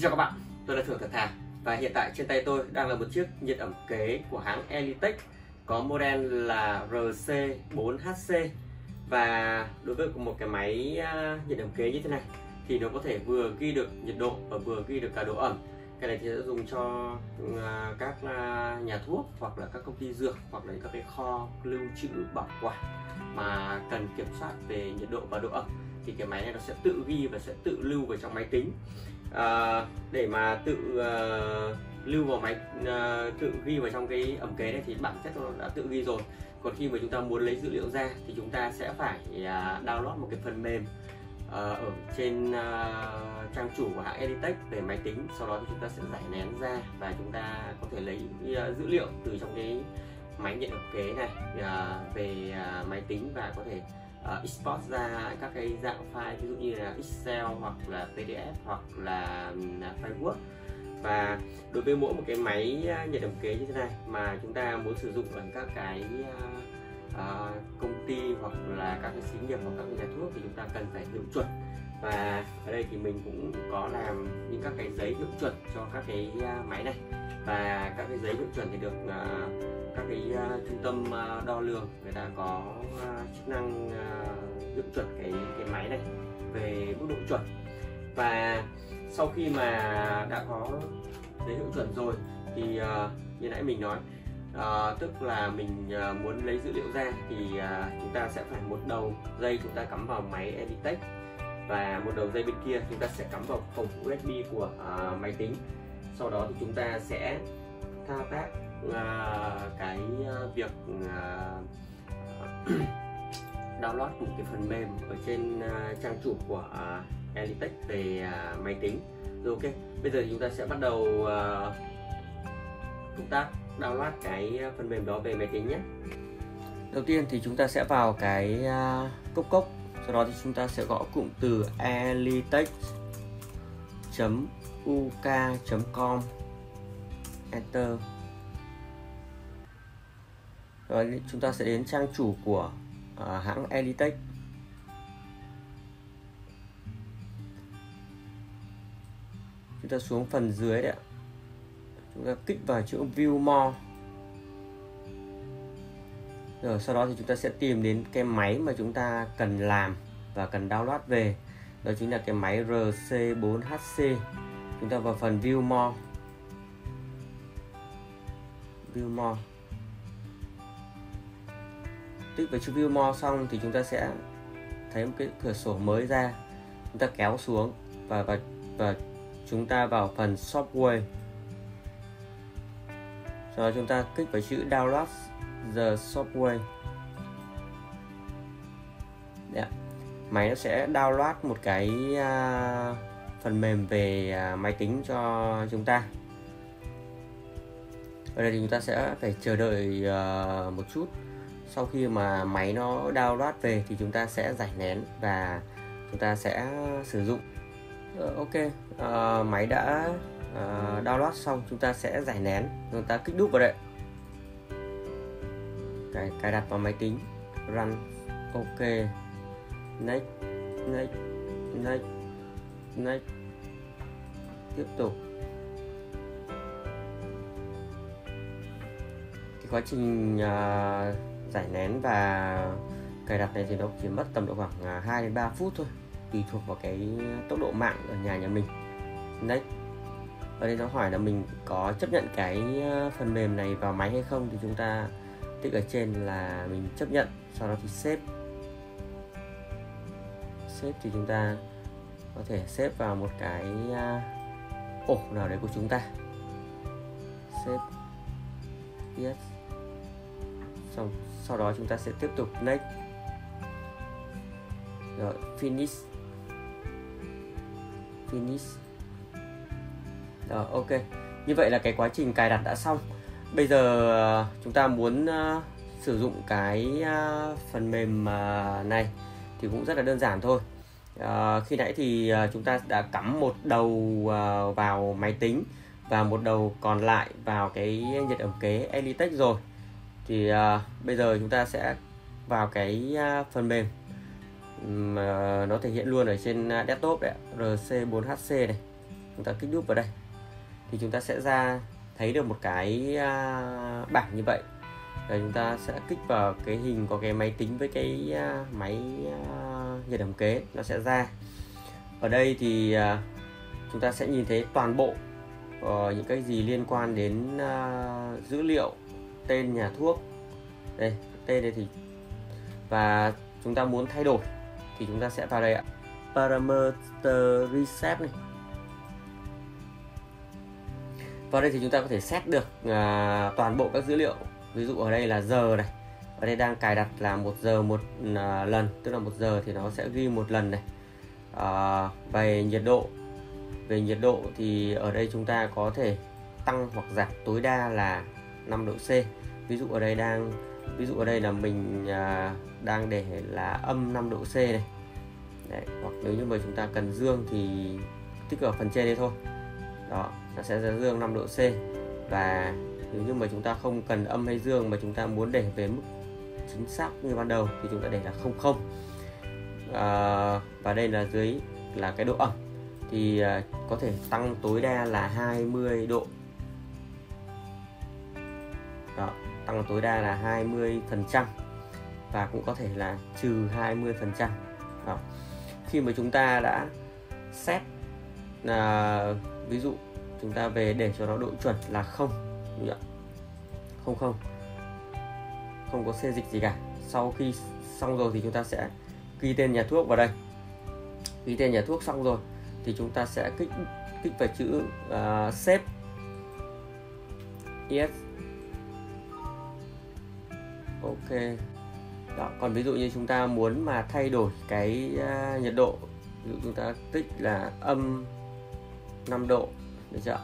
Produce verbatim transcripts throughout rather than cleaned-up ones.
Xin chào các bạn, tôi là Thưởng Thật Thà và hiện tại trên tay tôi đang là một chiếc nhiệt ẩm kế của hãng Elitech có model là R C bốn H C. Và đối với một cái máy nhiệt ẩm kế như thế này thì nó có thể vừa ghi được nhiệt độ và vừa ghi được cả độ ẩm. Cái này thì sẽ dùng cho các nhà thuốc hoặc là các công ty dược hoặc là các cái kho lưu trữ bảo quản mà cần kiểm soát về nhiệt độ và độ ẩm, thì cái máy này nó sẽ tự ghi và sẽ tự lưu vào trong máy tính. À, để mà tự uh, lưu vào máy uh, tự ghi vào trong cái ẩm kế này thì bản chất nó đã tự ghi rồi. Còn khi mà chúng ta muốn lấy dữ liệu ra thì chúng ta sẽ phải uh, download một cái phần mềm uh, ở trên uh, trang chủ của hãng Elitech về máy tính. Sau đó thì chúng ta sẽ giải nén ra và chúng ta có thể lấy uh, dữ liệu từ trong cái máy nhiệt ẩm kế này uh, về uh, máy tính và có thể Uh, export ra các cái dạng file, ví dụ như là Excel hoặc là P D F hoặc là uh, file Word. Và đối với mỗi một cái máy uh, nhiệt ẩm kế như thế này mà chúng ta muốn sử dụng ở các cái uh, uh, công ty hoặc là các cái xí nghiệp hoặc các nhà thuốc thì chúng ta cần phải hiệu chuẩn. Và ở đây thì mình cũng có làm những các cái giấy hiệu chuẩn cho các cái uh, máy này. Và các cái giấy hiệu chuẩn thì được uh, các cái uh, trung tâm uh, đo lường người ta có uh, chức năng uh, hiệu chuẩn cái cái máy này về mức độ chuẩn. Và sau khi mà đã có giấy hiệu chuẩn rồi thì uh, như nãy mình nói, uh, tức là mình uh, muốn lấy dữ liệu ra thì uh, chúng ta sẽ phải một đầu dây chúng ta cắm vào máy Elitech và một đầu dây bên kia chúng ta sẽ cắm vào cổng U S B của uh, máy tính. Sau đó thì chúng ta sẽ thao tác uh, cái uh, việc uh, download một cái phần mềm ở trên uh, trang chủ của uh, Elitech về uh, máy tính. Rồi ok, bây giờ thì chúng ta sẽ bắt đầu uh, công tác download cái phần mềm đó về máy tính nhé. Đầu tiên thì chúng ta sẽ vào cái uh, cốc cốc, sau đó thì chúng ta sẽ gõ cụm từ elitech chấm u k chấm com, enter. Rồi chúng ta sẽ đến trang chủ của uh, hãng Elitech. Chúng ta xuống phần dưới đấy ạ. Chúng ta kích vào chữ View More. Rồi sau đó thì chúng ta sẽ tìm đến cái máy mà chúng ta cần làm và cần download về. Đó chính là cái máy R C bốn H C. Chúng ta vào phần View More. View More. Tích vào chữ View More xong thì chúng ta sẽ thấy một cái cửa sổ mới ra. Chúng ta kéo xuống và và, và chúng ta vào phần Software. Sau đó chúng ta kích vào chữ Download the Software. Đấy. Máy nó sẽ download một cái uh, phần mềm về uh, máy tính cho chúng ta. Ở đây thì chúng ta sẽ phải chờ đợi uh, một chút. Sau khi mà máy nó download về thì chúng ta sẽ giải nén và chúng ta sẽ sử dụng. uh, Ok, uh, máy đã uh, download xong, chúng ta sẽ giải nén, chúng ta kích đúp vào đây, cài, cài đặt vào máy tính, run. Ok, next, next, next, next, tiếp tục. Cái quá trình uh, giải nén và cài đặt này thì nó chỉ mất tầm độ khoảng hai đến ba phút thôi, tùy thuộc vào cái tốc độ mạng ở nhà nhà mình. Next. Ở đây nó hỏi là mình có chấp nhận cái phần mềm này vào máy hay không thì chúng ta tích ở trên là mình chấp nhận, sau đó thì save. Save thì chúng ta có thể save vào một cái ổ nào đấy của chúng ta. Save. Yes. Xong, sau đó chúng ta sẽ tiếp tục next. Rồi, finish. Finish. Rồi, ok. Như vậy là cái quá trình cài đặt đã xong. Bây giờ chúng ta muốn uh, sử dụng cái uh, phần mềm uh, này thì cũng rất là đơn giản thôi. Uh, khi nãy thì uh, chúng ta đã cắm một đầu uh, vào máy tính và một đầu còn lại vào cái nhiệt ẩm kế Elitech rồi. Thì uh, bây giờ chúng ta sẽ vào cái uh, phần mềm um, uh, nó thể hiện luôn ở trên desktop đấy, R C bốn H C này. chúng ta kích nút vào đây thì chúng ta sẽ ra thấy được một cái uh, bảng như vậy. Rồi chúng ta sẽ kích vào cái hình có cái máy tính với cái uh, máy uh, nhiệt ẩm kế, nó sẽ ra. Ở đây thì uh, chúng ta sẽ nhìn thấy toàn bộ uh, những cái gì liên quan đến uh, dữ liệu, tên nhà thuốc đây, tên đây thì, và chúng ta muốn thay đổi thì chúng ta sẽ vào đây ạ, parameter reset này. Vào đây thì chúng ta có thể set được uh, toàn bộ các dữ liệu. Ví dụ ở đây là giờ này, ở đây đang cài đặt là một giờ một uh, lần, tức là một giờ thì nó sẽ ghi một lần này. Uh, về nhiệt độ, về nhiệt độ thì ở đây chúng ta có thể tăng hoặc giảm tối đa là năm độ C. Ví dụ ở đây đang, ví dụ ở đây là mình uh, đang để là âm năm độ C này. Đấy, hoặc nếu như mà chúng ta cần dương thì tích ở phần trên đây thôi. Đó, nó sẽ ra dương năm độ C. Và nếu như mà chúng ta không cần âm hay dương mà chúng ta muốn để về mức chính xác như ban đầu thì chúng ta để là không không. À, và đây là dưới là cái độ ẩm thì à, có thể tăng tối đa là hai mươi độ. Đó, tăng tối đa là hai mươi phần trăm và cũng có thể là trừ hai mươi phần trăm. Đó. Khi mà chúng ta đã set à, ví dụ chúng ta về để cho nó độ chuẩn là không, không không không có xê dịch gì cả. Sau khi xong rồi thì chúng ta sẽ ghi tên nhà thuốc vào đây. Ghi tên nhà thuốc xong rồi thì chúng ta sẽ kích kích vào chữ uh, save. Yes. Ok. Đó, còn ví dụ như chúng ta muốn mà thay đổi cái uh, nhiệt độ, ví dụ chúng ta tích là âm năm độ, được chưa?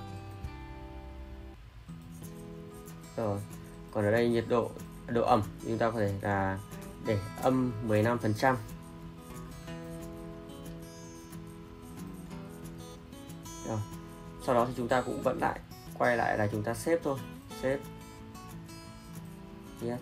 Rồi. Còn ở đây nhiệt độ, độ ẩm chúng ta có thể là để âm mười lăm phần trăm. Rồi. Sau đó thì chúng ta cũng vẫn lại quay lại là chúng ta save thôi, save. Yes.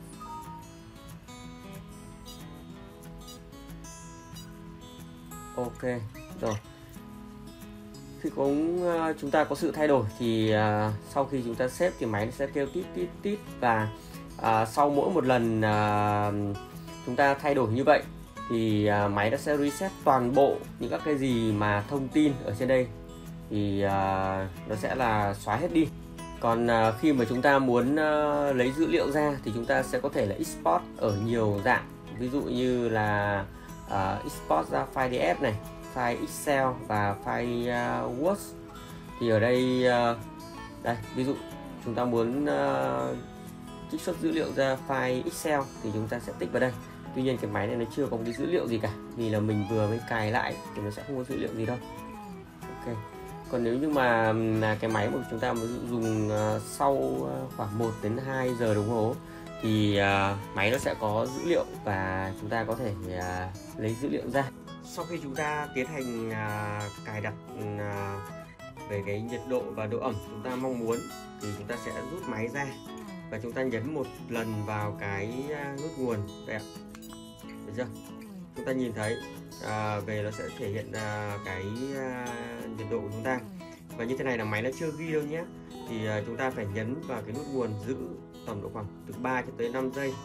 Ok, rồi. Khi có chúng ta có sự thay đổi thì uh, sau khi chúng ta save thì máy sẽ kêu tít tít tít, và uh, sau mỗi một lần uh, chúng ta thay đổi như vậy thì uh, máy nó sẽ reset toàn bộ những các cái gì mà thông tin ở trên đây thì uh, nó sẽ là xóa hết đi. Còn uh, khi mà chúng ta muốn uh, lấy dữ liệu ra thì chúng ta sẽ có thể là export ở nhiều dạng, ví dụ như là uh, export ra file đê ép này, file Excel và file uh, Word. Thì ở đây uh, đây ví dụ chúng ta muốn uh, trích xuất dữ liệu ra file Excel thì chúng ta sẽ tích vào đây. Tuy nhiên cái máy này nó chưa có cái dữ liệu gì cả, vì là mình vừa mới cài lại thì nó sẽ không có dữ liệu gì đâu. Ok. Còn nếu như mà là cái máy của chúng ta mà dùng uh, sau uh, khoảng một đến hai giờ đồng hồ thì uh, máy nó sẽ có dữ liệu và chúng ta có thể uh, lấy dữ liệu ra. Sau khi chúng ta tiến hành uh, cài đặt uh, về cái nhiệt độ và độ ẩm chúng ta mong muốn thì chúng ta sẽ rút máy ra và chúng ta nhấn một lần vào cái uh, nút nguồn đây ạ. Được chưa? Chúng ta nhìn thấy à, về nó sẽ thể hiện à, cái à, nhiệt độ của chúng ta, và như thế này là máy nó chưa ghi đâu nhé. Thì à, chúng ta phải nhấn vào cái nút nguồn, giữ tầm độ khoảng từ ba cho tới năm giây.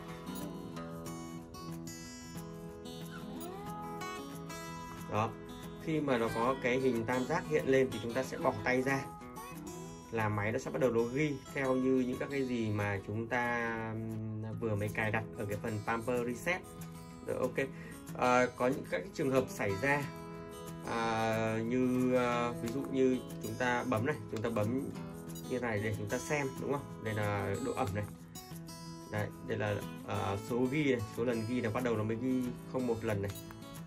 Đó, khi mà nó có cái hình tam giác hiện lên thì chúng ta sẽ bỏ tay ra là máy nó sẽ bắt đầu nó ghi theo như những các cái gì mà chúng ta vừa mới cài đặt ở cái phần Pamper Reset. Rồi, ok. À, có những các cái trường hợp xảy ra à, như à, ví dụ như chúng ta bấm này, chúng ta bấm như này để chúng ta xem, đúng không? Đây là độ ẩm này, đây, đây là à, số ghi này, số lần ghi là bắt đầu nó mới ghi không một lần này.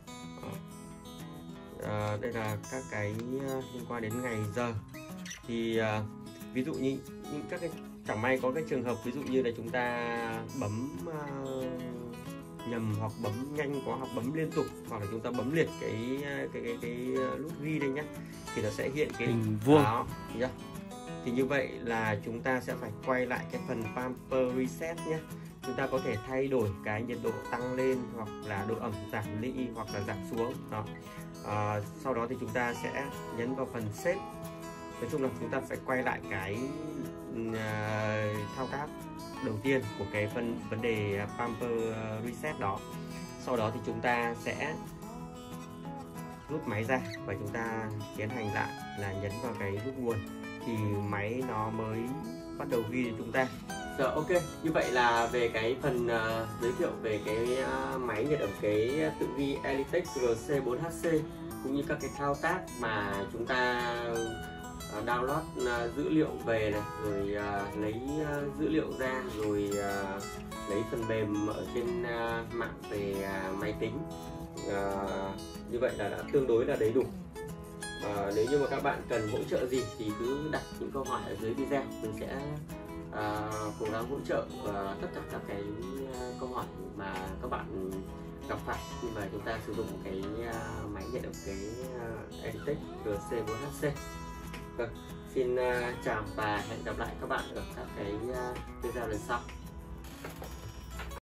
À, đây là các cái liên quan đến ngày giờ. Thì à, ví dụ như những các cái chẳng may có cái trường hợp ví dụ như là chúng ta bấm à, nhầm hoặc bấm nhanh quá hoặc bấm liên tục, hoặc là chúng ta bấm liệt cái cái cái, cái, cái nút ghi đây nhé, thì nó sẽ hiện cái hình vuông đó, nhá. Thì như vậy là chúng ta sẽ phải quay lại cái phần Pamper Reset nhé. Chúng ta có thể thay đổi cái nhiệt độ tăng lên hoặc là độ ẩm giảm đi hoặc là giảm xuống đó. à, sau đó thì chúng ta sẽ nhấn vào phần xếp. Nói chung là chúng ta phải quay lại cái uh, thao tác đầu tiên của cái phần vấn đề Pamper Reset đó. Sau đó thì chúng ta sẽ rút máy ra và chúng ta tiến hành lại là nhấn vào cái nút nguồn thì máy nó mới bắt đầu ghi cho chúng ta. Rồi, ok, như vậy là về cái phần uh, giới thiệu về cái uh, máy nhiệt ẩm kế tự ghi Elitech R C bốn H C cũng như các cái thao tác mà chúng ta uh, download uh, dữ liệu về này, rồi uh, lấy uh, dữ liệu ra, rồi uh, lấy phần mềm ở trên uh, mạng về uh, máy tính. Uh, như vậy là đã tương đối là đầy đủ. Uh, nếu như mà các bạn cần hỗ trợ gì thì cứ đặt những câu hỏi ở dưới video, mình sẽ uh, cố gắng hỗ trợ uh, tất cả các cái uh, câu hỏi mà các bạn gặp phải khi mà chúng ta sử dụng cái uh, máy nhiệt ẩm kế uh, Elitech R C bốn H C. Vâng, xin uh, chào và hẹn gặp lại các bạn ở các cái uh, video lần sau.